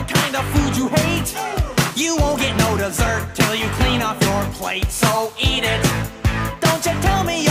kind of food you hate. You won't get no dessert till you clean off your plate. So eat it. Don't you tell me